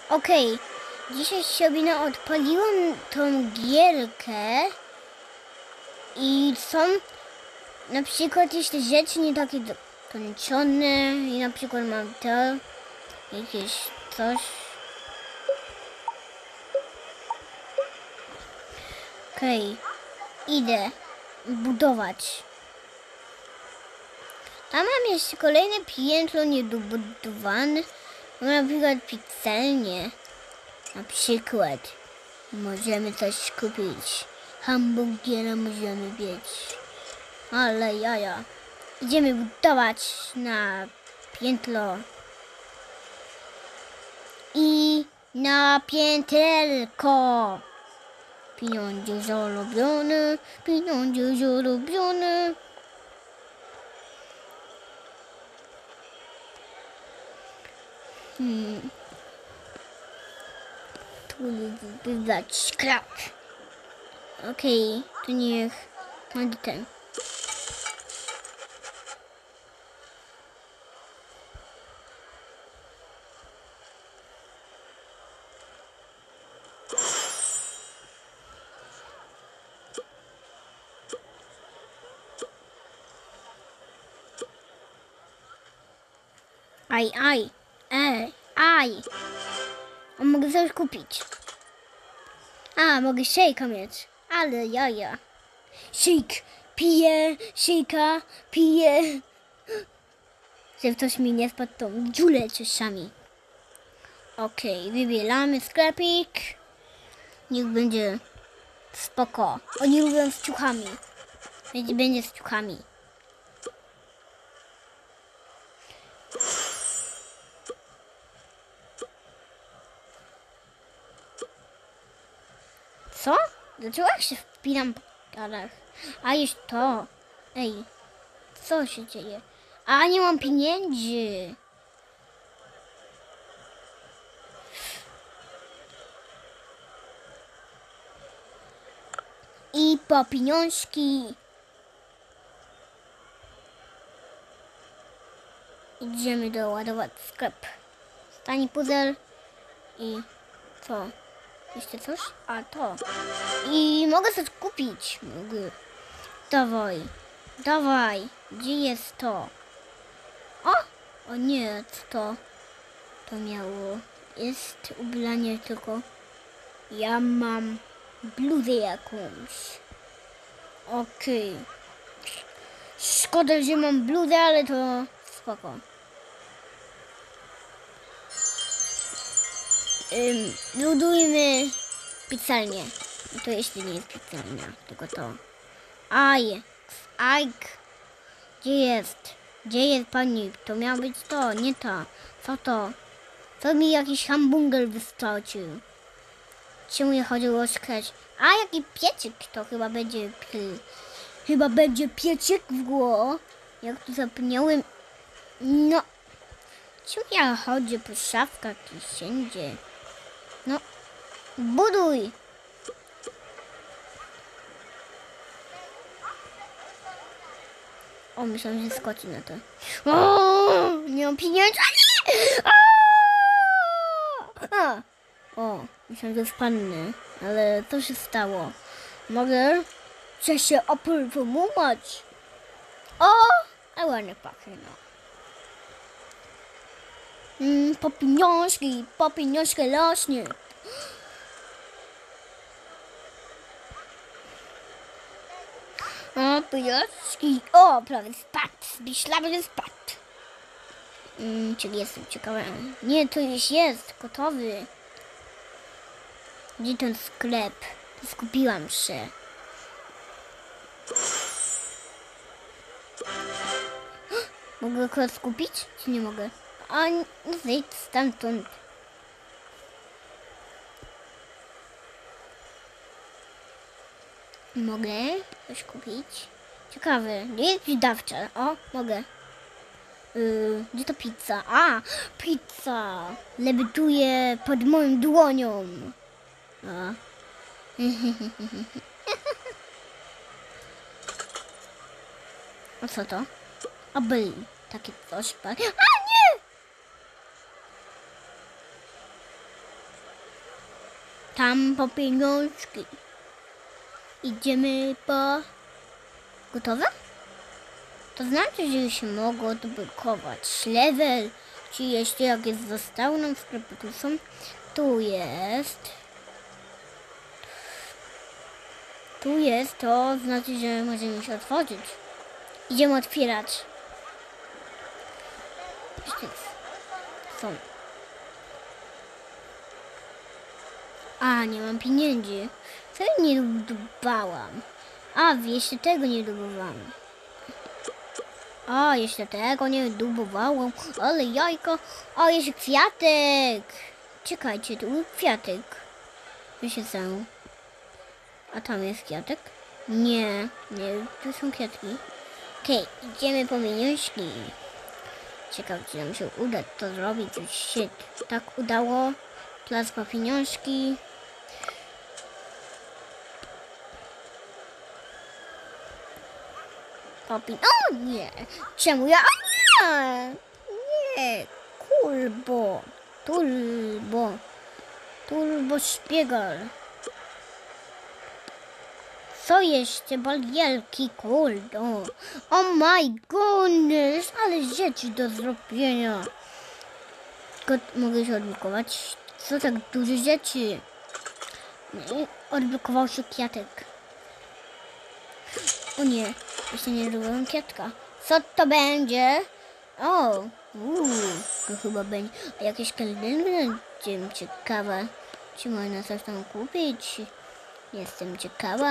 Okej, dzisiaj sobie odpaliłam tą gierkę i są na przykład jeszcze rzeczy nie takie dokończone i na przykład mam to jakieś coś. Okej, idę budować. Tam mam jeszcze kolejne piętro niedobudowane. Na przykład pizzalnie. Na przykład możemy coś kupić. Hamburgera możemy mieć. Ale jaja. Idziemy budować na piętro. I na pięterko. Pieniądze zarobione. Pieniądze zarobione. Tu wybrać sklep. Okej, to niech będzie ten. Aj. A mogę coś kupić. A, mogę szejka mieć. Ale jaja. Szejk. Piję. Szejka. Piję. Żeby ktoś mi nie wpadł tą dziurę czasami. Okej, wybieramy sklepik. Niech będzie spoko. Oni lubią z ciuchami. Więc będzie z ciuchami. Co? Dlaczego jak się wpinam po gadach? A już to. Ej, co się dzieje? A nie mam pieniędzy. I po pieniążki. Idziemy doładować sklep. Stanie puzzle i co? Jeszcze coś? A to. I mogę coś kupić. Mogę. Dawaj. Gdzie jest to? O nie, co to? To miało. Jest ubranie tylko. Ja mam bluzę jakąś. Okej. Szkoda, że mam bluzę, ale to spoko. Budujmy pizzalnię. To jeszcze nie jest pizzalnia, tylko to. Gdzie jest pani? To miało być to, nie to. Co to? To mi jakiś hamburger wystarczył. Czemu nie chodziło o skleć? A jaki piecik to chyba będzie piecik w głowę. Jak tu zapomniałem. No. Czemu ja chodzę po szafkach i wszędzie? No. Buduj. O, myślałem, że skoczy na to. O, nie mam pieniędzy. O, myślałem, że wpadnę. Ale co się stało? Mogę? Chcę się opowiadać. O, a ładnie pachnie, no. Po pieniążki rośnie. O, pieniążki. O, prawie spadł. Myślałem, że spadł. Czyli jestem ciekawa. Nie, to już jest gotowy. Gdzie ten sklep? Skupiłam się. Mogę go skupić? Czy nie mogę? A zejdź stamtąd. Mogę coś kupić? Ciekawe. Gdzie jest wydawca? O, mogę. Gdzie to pizza? A, pizza! Lewituje pod moją dłonią. A. A co to? A byli takie coś. A nie! Tam po pieniążki. Idziemy po... Gotowe? To znaczy, że już się mogło odblokować level. Czy jeszcze jak jest zostało nam w sklepie, tu są. Tu jest. Tu jest, to znaczy, że możemy się otworzyć. Idziemy otwierać. Są. A, nie mam pieniędzy. Co ja nie dubałam? A, jeszcze tego nie dubowałam. A, jeszcze tego nie dubowałam. Ale jajko. O, jeszcze kwiatek. Czekajcie, tu kwiatek. Co się stało? A tam jest kwiatek? Nie, tu są kwiatki. Okej, idziemy po pieniążki. Ciekawe, czy nam się uda to zrobić. Już się tak udało. Plac po pieniążki. O nie! Czemu ja? O nie! Nie! Turbo szpiegal. Co jeszcze? Balielki, kuldo. Oh my goodness! Ale rzeczy do zrobienia. Tylko mogę się odblokować. Co tak dużo rzeczy? Odblokował się kwiatek. O nie, jeszcze nie zrobiłem kwiatka. Co to będzie? O, to chyba będzie jakieś kalendry. Ciekawa, czy można coś tam kupić. Jestem ciekawa.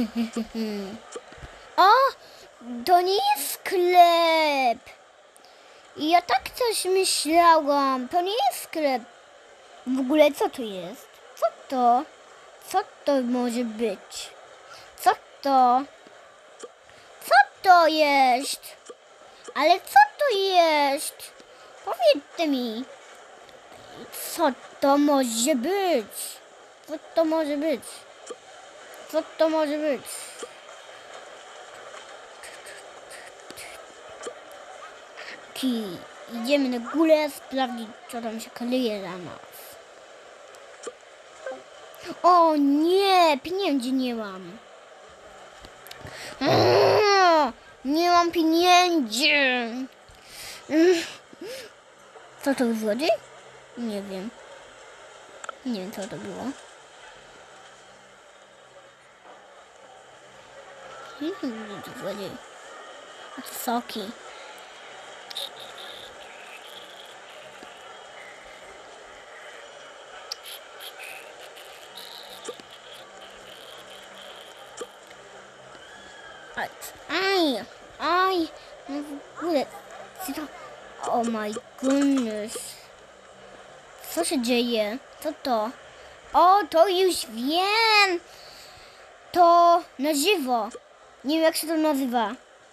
O, to nie jest sklep. Ja tak coś myślałam. To nie jest sklep. W ogóle co to jest? Co to? Co to może być? Co to? Co to jest? Ale co to jest? Powiedzcie mi. Co to może być? Co to może być? Co to może być? Idziemy na górę sprawdzić, co tam się kryje za nas. O nie, pieniędzy nie mam. Nie mam pieniędzy. Co to złodziej? Nie wiem. Nie wiem, co to było. Nie wiem, co to złodziej. A to soki. Aj, no w ogóle, co to? Oh my goodness. Co się dzieje? Co to? O, to już wiem. To na żywo. Nie wiem, jak się to nazywa.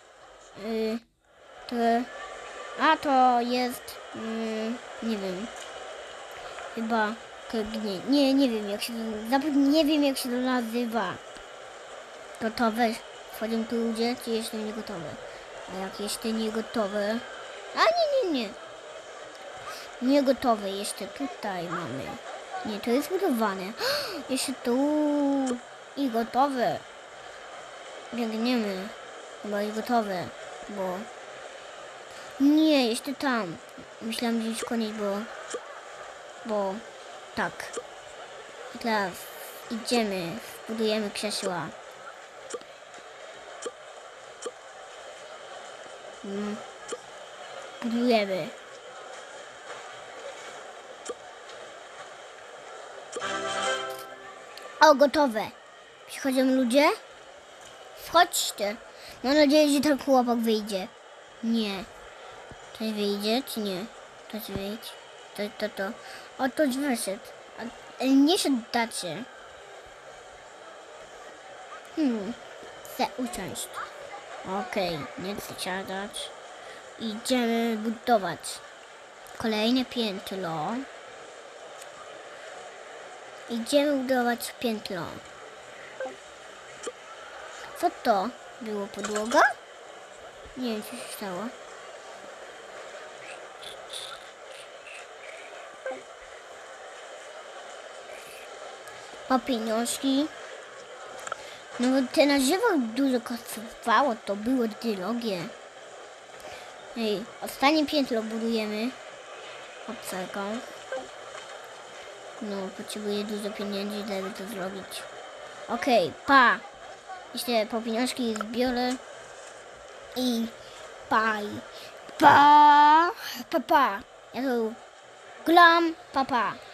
To jest, nie wiem. Chyba, nie wiem, jak się to, nie wiem, jak się to nazywa. Gotowe. Wchodzą tu ludzie, czy jeszcze nie gotowe? A jak jeszcze nie gotowe? A nie. Nie gotowe, jeszcze tutaj mamy. Nie, to jest budowane. Jeszcze tu. I gotowe. Biegniemy. Chyba jest gotowe, bo... Nie, jeszcze tam. Myślałam, że już koniec, bo... Tak. I teraz idziemy, budujemy krzesła. Budujemy. O, gotowe. Przychodzą ludzie? Wchodźcie. Mam nadzieję, że ten chłopak wyjdzie. Nie. Ktoś wyjdzie, czy nie? Ktoś wyjdzie. To. O, ktoś wyszedł. Nie się dacie. Chcę usiąść. Okej, nie chcę siadać. Idziemy budować. Kolejne piętro. Idziemy budować piętro. Co to? Było podłoga? Nie wiem, co się stało. po pieniążki. No bo te na żywo dużo kosztowało, to było drogie. Ej, ostatnie piętro budujemy. Obcerką. No, potrzebuję dużo pieniędzy, żeby to zrobić. Okej, pa! Jeszcze po pieniążki zbiorę. I pa! Pa! Pa! Ja tu glam, pa!